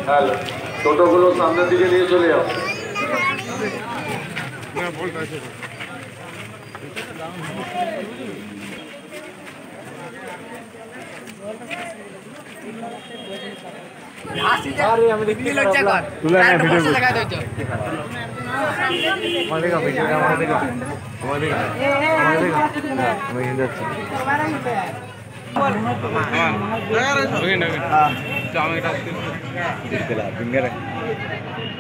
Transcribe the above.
Hello, টোটোগুলো সামনের দিকে নিয়ে চলে যাও। अरे আমি দেখতে লজ্জা কর তুলে না ভিডিও দেখা দিও আমাদের কা ভিডিও আমাদের কা আমি হিন্দি যাচ্ছি বল